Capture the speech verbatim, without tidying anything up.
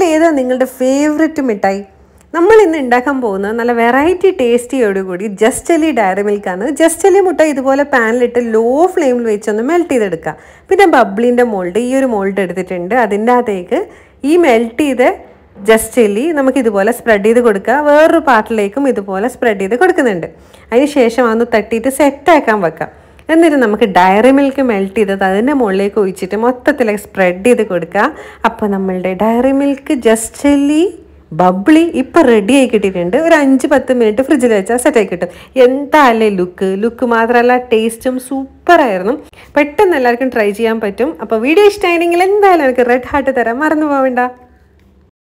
ഇതിലേതാ നിങ്ങളുടെ ഫേവറേറ്റ് മിഠായി? നമ്മൾ ഇന്ന് ഉണ്ടാക്കാൻ പോകുന്നത് നല്ല വെറൈറ്റി ടേസ്റ്റിയോടുകൂടി ജസ്റ്റലി ഡയറി മിൽക്കാണ്. ജസ്റ്റലി മുട്ട ഇതുപോലെ പാനിലിട്ട് ലോ ഫ്ലെയിമിൽ വെച്ചൊന്ന് മെൽറ്റ് ചെയ്തെടുക്കുക. പിന്നെ ബബ്ലിൻ്റെ മോൾഡ്, ഈ ഒരു മോൾഡ് എടുത്തിട്ടുണ്ട്. അതിൻ്റെ അകത്തേക്ക് ഈ മെൽറ്റ് ചെയ്ത് ജസ്റ്റലി നമുക്ക് ഇതുപോലെ സ്പ്രെഡ് ചെയ്ത് കൊടുക്കുക. വേറൊരു പാർട്ടിലേക്കും ഇതുപോലെ സ്പ്രെഡ് ചെയ്ത് കൊടുക്കുന്നുണ്ട്. അതിന് ശേഷം അതൊന്ന് തട്ടിയിട്ട് സെറ്റാക്കാൻ വെക്കാം. എന്നിട്ട് നമുക്ക് ഡയറി മിൽക്ക് മെൽറ്റ് ചെയ്തത് അതിൻ്റെ മുകളിലേക്ക് ഒഴിച്ചിട്ട് മൊത്തത്തിലേക്ക് സ്പ്രെഡ് ചെയ്ത് കൊടുക്കുക. അപ്പോൾ നമ്മളുടെ ഡയറി മിൽക്ക് ജസ്റ്റലി ബബ്ലി ഇപ്പോൾ റെഡി ആയി കിട്ടിയിട്ടുണ്ട്. ഒരു അഞ്ച് പത്ത് മിനിറ്റ് ഫ്രിഡ്ജിൽ വെച്ചാൽ സെറ്റായി കിട്ടും. എന്താല്ലേ ലുക്ക് ലുക്ക് മാത്രമല്ല ടേസ്റ്റും സൂപ്പറായിരുന്നു. പെട്ടെന്ന് എല്ലാവർക്കും ട്രൈ ചെയ്യാൻ പറ്റും. അപ്പോൾ വീഡിയോ ഇഷ്ടമായിരുന്നെങ്കിൽ എന്തായാലും എനിക്ക് റെഡ് ഹാർട്ട് തരാൻ മറന്നു പോവേണ്ട.